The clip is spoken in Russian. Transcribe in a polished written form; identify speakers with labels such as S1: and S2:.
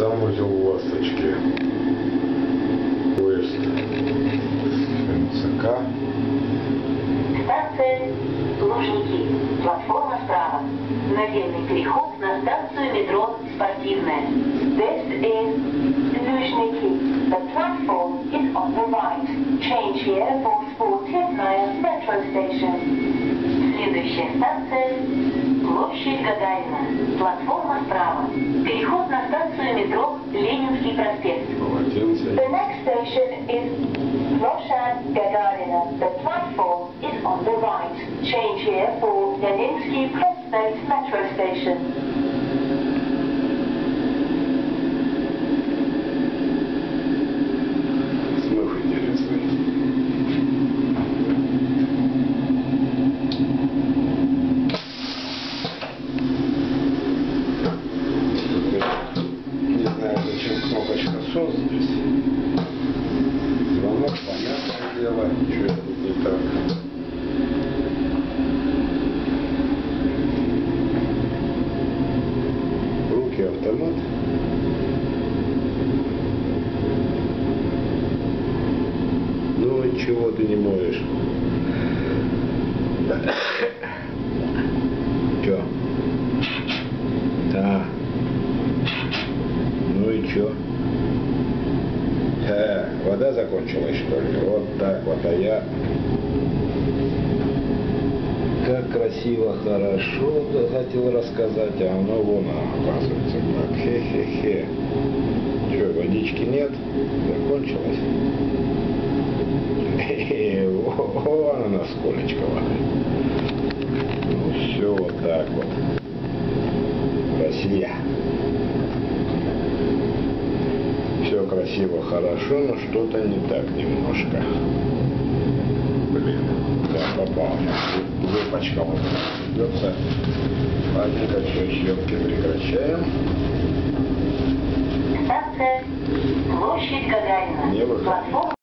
S1: Санузел «Ласточки». Поезд МЦК.
S2: Станция Лужники. Платформа справа. Наземный переход на станцию метро Спортивная. This is Luzhniki. The platform is on the right. Change here for Sportivная metro station. Следующая станция Площадь Гагарина. Платформа справа. Переход на станцию метро Ленинский проспект. The next station is Площадь Гагарина. The platform is on the right. Change here for Leninsky Prospect metro station.
S1: Смысл интересный. Не знаю, зачем кнопочка SOS здесь. Звонок, понятное дело, что тут не так. Руки автомат. Ну и чего ты не моешь? Чё? Да. Ну и чё? Вода закончилась, что ли? Вот так вот, а я... Как красиво, хорошо, хотел рассказать, а оно вон, оказывается, так. Хе-хе-хе. Чё, водички нет? Закончилась? Хе-хе, вон она сколечко воды. Ну все, вот так вот. Россия. Все красиво, хорошо, но что-то не так немножко. Блин, да, попал. Выпачка вот придется. Ладненько, все, съемки прекращаем.
S2: Станция Площадь Гагарина.
S1: Не выходи.
S2: Платформа